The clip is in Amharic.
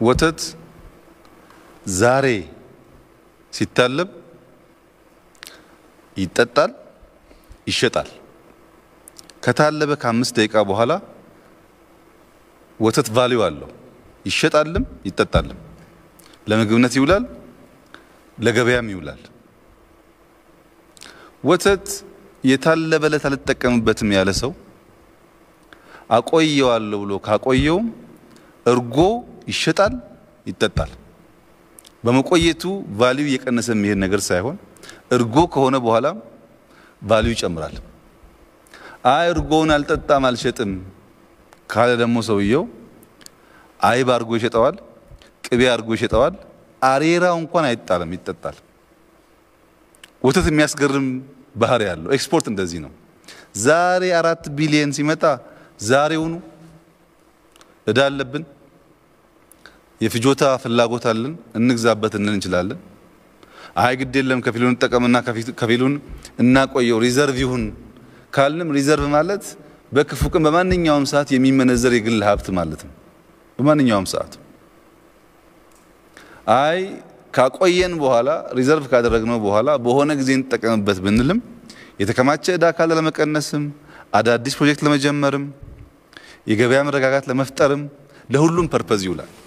ወተት ዛሬ ሲታለብ ይጠጣል ይሸጣል ከታለበ ከ5 ደቂቃ በኋላ ወተት ቫልዩ አለው ይሸጣልም ይጠጣልም ለምግብነት ይውላል ለገበያም ይውላል ወተት የታለበ ለታልተጠቀምበትም ያለ ሰው አቆየዋለሁ ብሎ ካቆየው እርጎ ይሸጣል ይጠጣል በመቆየቱ ቫልዩ የቀነሰ የሚሄድ ነገር ሳይሆን እርጎ ከሆነ በኋላ ቫልዩ ይጨምራል አይ እርጎውን አልጠጣም አልሸጥም ካለ ደግሞ ሰውየው አይብ አርጎ ይሸጣዋል ቅቤ አርጎ ይሸጣዋል አሬራው እንኳን አይጣለም ይጠጣል ወተት የሚያስገርም ባህሪ ያለው ኤክስፖርት እንደዚህ ነው ዛሬ 4 ቢሊዮን ሲመጣ ዛሬውኑ እዳ አለብን የፍጆታ ፍላጎት አለን እንግዛበት እንችላለን አይ ግድ የለም ከፊሉን ተጠቀምና ከፊሉን እናቆየው ሪዘርቭ ይሁን ካልንም ሪዘርቭ ማለት በክፉ ቀን በማንኛውም ሰዓት የሚመነዘር የግል ሀብት ማለት ነው በማንኛውም ሰዓት አይ ካቆየን በኋላ ሪዘርቭ ካደረግነው በኋላ በሆነ ጊዜ እንጠቀምበት ብንልም የተከማቸ እዳ ካለ ለመቀነስም አዳዲስ ፕሮጀክት ለመጀመርም የገበያ መረጋጋት ለመፍጠርም ለሁሉም ፐርፐዝ ይውላል